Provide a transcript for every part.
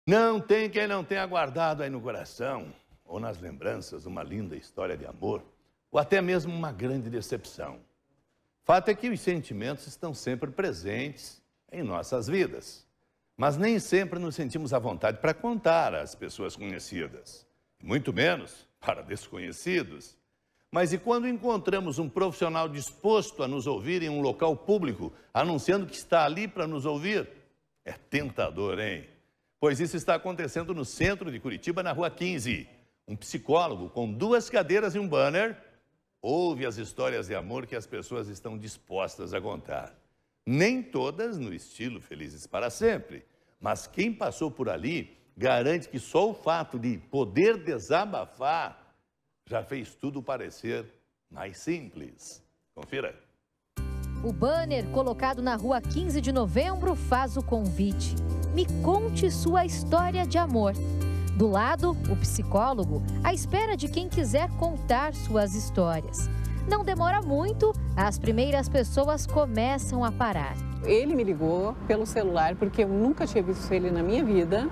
Não tem quem não tenha guardado aí no coração, ou nas lembranças, uma linda história de amor, ou até mesmo uma grande decepção. Fato é que os sentimentos estão sempre presentes em nossas vidas, mas nem sempre nos sentimos à vontade para contar às pessoas conhecidas, muito menos para desconhecidos. Mas e quando encontramos um profissional disposto a nos ouvir em um local público, anunciando que está ali para nos ouvir? É tentador, hein? Pois isso está acontecendo no centro de Curitiba, na Rua 15. Um psicólogo com 2 cadeiras e um banner ouve as histórias de amor que as pessoas estão dispostas a contar. Nem todas no estilo Felizes para Sempre, mas quem passou por ali garante que só o fato de poder desabafar já fez tudo parecer mais simples. Confira. O banner colocado na Rua 15 de Novembro faz o convite. Me conte sua história de amor. Do lado, o psicólogo, à espera de quem quiser contar suas histórias. Não demora muito, as primeiras pessoas começam a parar. Ele me ligou pelo celular porque eu nunca tinha visto ele na minha vida.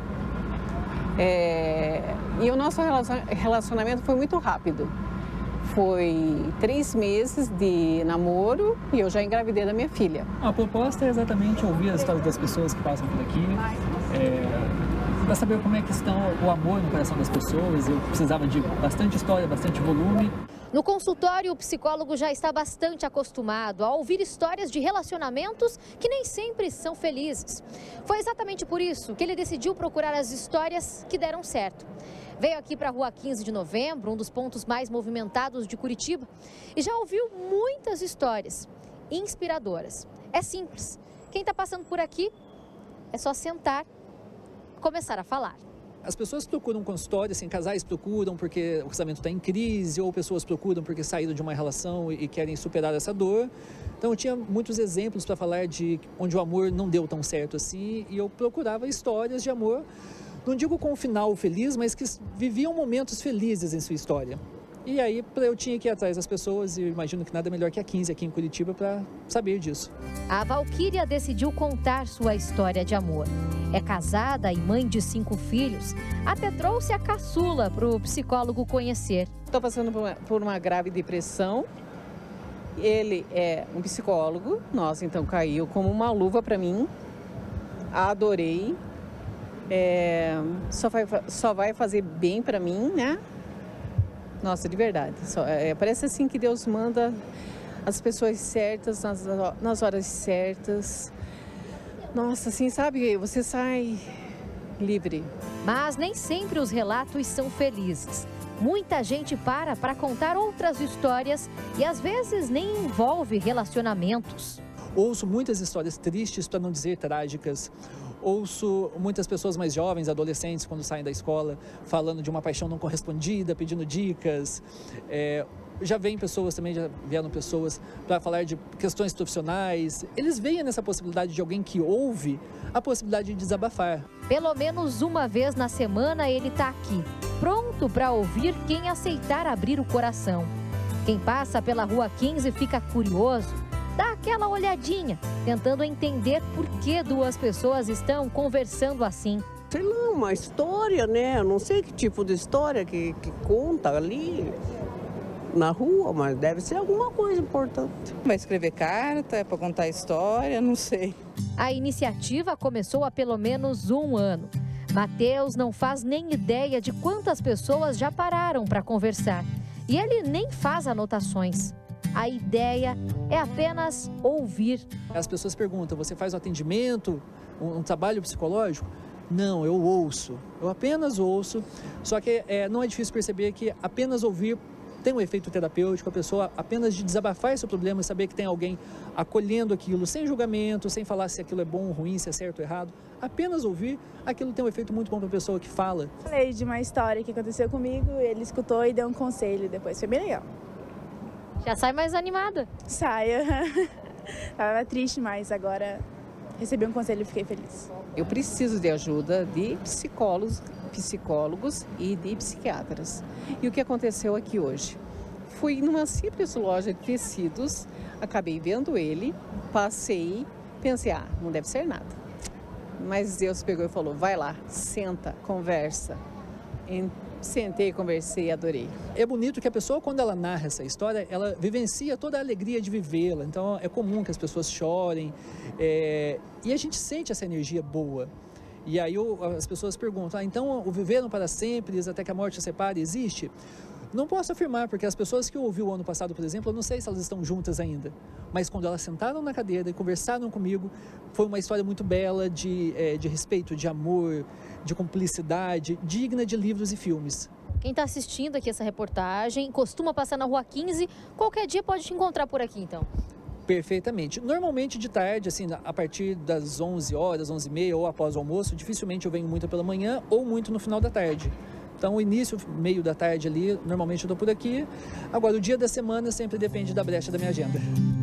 E o nosso relacionamento foi muito rápido. Foi 3 meses de namoro e eu já engravidei da minha filha. A proposta é exatamente ouvir as histórias das pessoas que passam por aqui, para saber como é que estão o amor no coração das pessoas. Eu precisava de bastante história, bastante volume. No consultório, o psicólogo já está bastante acostumado a ouvir histórias de relacionamentos que nem sempre são felizes. Foi exatamente por isso que ele decidiu procurar as histórias que deram certo. Veio aqui para a Rua 15 de Novembro, um dos pontos mais movimentados de Curitiba, e já ouviu muitas histórias inspiradoras. É simples. Quem está passando por aqui é só sentar e começar a falar. As pessoas procuram consultório, assim, casais procuram porque o casamento está em crise, ou pessoas procuram porque saíram de uma relação e querem superar essa dor. Então eu tinha muitos exemplos para falar de onde o amor não deu tão certo assim, e eu procurava histórias de amor, não digo com um final feliz, mas que viviam momentos felizes em sua história. E aí eu tinha que ir atrás das pessoas, e eu imagino que nada melhor que a 15 aqui em Curitiba para saber disso. A Valquíria decidiu contar sua história de amor. É casada e mãe de 5 filhos. Até trouxe a caçula para o psicólogo conhecer. Estou passando por uma grave depressão. Ele é um psicólogo. Nossa, então caiu como uma luva para mim. Adorei. Só vai fazer bem para mim, né? Nossa, de verdade. Parece assim que Deus manda as pessoas certas, nas horas certas. Nossa, assim, sabe, você sai livre. Mas nem sempre os relatos são felizes. Muita gente para contar outras histórias e às vezes nem envolve relacionamentos. Ouço muitas histórias tristes, para não dizer trágicas. Ouço muitas pessoas mais jovens, adolescentes, quando saem da escola, falando de uma paixão não correspondida, pedindo dicas. Já vieram pessoas para falar de questões profissionais. Eles veem nessa possibilidade de alguém que ouve a possibilidade de desabafar. Pelo menos uma vez na semana ele está aqui, pronto para ouvir quem aceitar abrir o coração. Quem passa pela Rua 15 fica curioso, dá aquela olhadinha, tentando entender por que 2 pessoas estão conversando assim. Sei lá, uma história, né? Eu não sei que tipo de história que conta ali na rua, mas deve ser alguma coisa importante. Vai escrever carta, para contar história, não sei. A iniciativa começou há pelo menos 1 ano. Matheus não faz nem ideia de quantas pessoas já pararam para conversar. E ele nem faz anotações. A ideia é apenas ouvir. As pessoas perguntam, você faz um atendimento, um trabalho psicológico? Não, eu ouço. Eu apenas ouço. Só que não é difícil perceber que apenas ouvir tem um efeito terapêutico. A pessoa apenas de desabafar esse problema e saber que tem alguém acolhendo aquilo, sem julgamento, sem falar se aquilo é bom ou ruim, se é certo ou errado. Apenas ouvir, aquilo tem um efeito muito bom para a pessoa que fala. Falei de uma história que aconteceu comigo, ele escutou e deu um conselho depois. Foi bem legal. Já sai mais animada. Saia. Tava triste, mas agora recebi um conselho e fiquei feliz. Eu preciso de ajuda de psicólogos e de psiquiatras. E o que aconteceu aqui hoje? Fui numa simples loja de tecidos, acabei vendo ele, passei, pensei, não deve ser nada. Mas Deus pegou e falou, vai lá, senta, conversa. Sentei, conversei e adorei. É bonito que a pessoa, quando ela narra essa história, ela vivencia toda a alegria de vivê-la. Então, é comum que as pessoas chorem e a gente sente essa energia boa. E aí as pessoas perguntam, então o viveram para sempre, até que a morte os separe, existe? Não posso afirmar, porque as pessoas que eu ouvi o ano passado, por exemplo, eu não sei se elas estão juntas ainda. Mas quando elas sentaram na cadeira e conversaram comigo, foi uma história muito bela de respeito, de amor, de cumplicidade, digna de livros e filmes. Quem está assistindo aqui essa reportagem, costuma passar na Rua 15, qualquer dia pode te encontrar por aqui, então. Perfeitamente. Normalmente de tarde, assim, a partir das 11 horas, 11h30 ou após o almoço, dificilmente eu venho muito pela manhã ou muito no final da tarde. Então, o início, meio da tarde ali, normalmente eu estou por aqui. Agora, o dia da semana sempre depende da brecha da minha agenda.